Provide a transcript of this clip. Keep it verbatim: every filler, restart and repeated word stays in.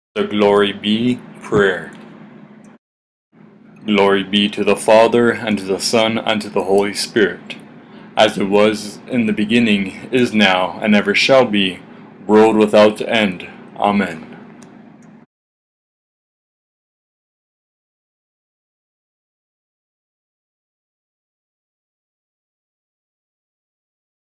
The Glory Be Prayer. Glory be to the Father, and to the Son, and to the Holy Spirit, as it was in the beginning, is now, and ever shall be, world without end. Amen.